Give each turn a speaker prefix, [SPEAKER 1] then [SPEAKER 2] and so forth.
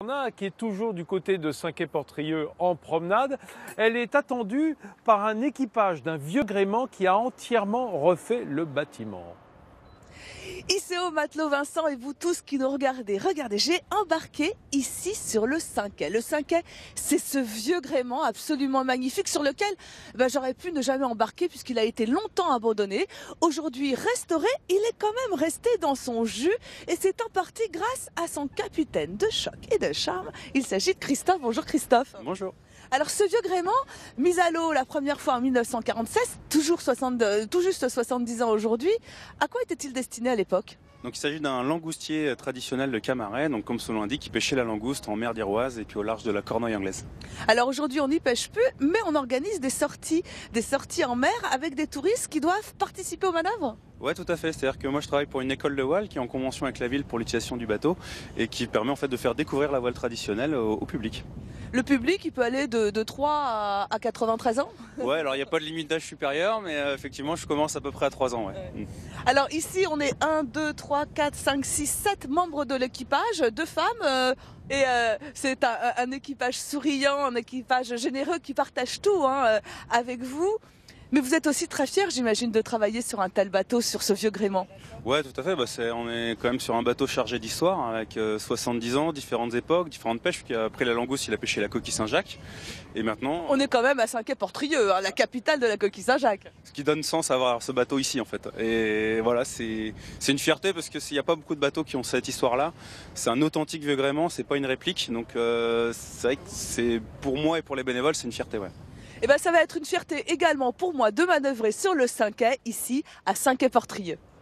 [SPEAKER 1] Qui est toujours du côté de Saint-Quay-Portrieux en promenade. Elle est attendue par un équipage d'un vieux gréement qui a entièrement refait le bâtiment.
[SPEAKER 2] ICO Matelot Vincent et vous tous qui nous regardez, j'ai embarqué ici sur le Saint-Quay. Le Saint-Quay, c'est ce vieux gréement absolument magnifique sur lequel j'aurais pu ne jamais embarquer puisqu'il a été longtemps abandonné. Aujourd'hui restauré, il est quand même resté dans son jus et c'est en partie grâce à son capitaine de choc et de charme. Il s'agit de Christophe. Bonjour Christophe.
[SPEAKER 1] Bonjour.
[SPEAKER 2] Alors ce vieux gréement, mis à l'eau la première fois en 1946, tout juste 70 ans aujourd'hui, à quoi était-il destiné à l'époque ?
[SPEAKER 3] Donc il s'agit d'un langoustier traditionnel de Camaret, donc comme son nom l'indique, il pêchait la langouste en mer d'Iroise et puis au large de la Cornouaille anglaise.
[SPEAKER 2] Alors aujourd'hui on n'y pêche plus, mais on organise des sorties en mer avec des touristes qui doivent participer aux manœuvres.
[SPEAKER 3] Ouais, tout à fait. C'est-à-dire que moi je travaille pour une école de voile qui est en convention avec la ville pour l'utilisation du bateau et qui permet en fait de faire découvrir la voile traditionnelle au public.
[SPEAKER 2] Le public, il peut aller de 3 à 93 ans ?
[SPEAKER 3] Ouais, alors il n'y a pas de limite d'âge supérieur, mais effectivement je commence à peu près à 3 ans. Ouais.
[SPEAKER 2] Alors ici on est 1, 2, 3, 4, 5, 6, 7 membres de l'équipage, 2 femmes. C'est un équipage souriant, un équipage généreux qui partage tout avec vous. Mais vous êtes aussi très fiers, j'imagine, de travailler sur un tel bateau, sur ce vieux gréement.
[SPEAKER 3] Ouais, tout à fait. On est quand même sur un bateau chargé d'histoire, avec 70 ans, différentes époques, différentes pêches. Après la langouste, il a pêché la coquille Saint-Jacques. Et maintenant...
[SPEAKER 2] On est quand même à Saint-Quay-Portrieux, la capitale de la coquille Saint-Jacques.
[SPEAKER 3] Ce qui donne sens à avoir ce bateau ici, en fait. Et voilà, c'est une fierté, parce qu'il n'y a pas beaucoup de bateaux qui ont cette histoire-là. C'est un authentique vieux gréement, c'est pas une réplique. Donc c'est vrai que pour moi et pour les bénévoles, c'est une fierté, ouais.
[SPEAKER 2] Ça va être une fierté également pour moi de manœuvrer sur le Saint-Quay, ici à Saint-Quay-Portrieux.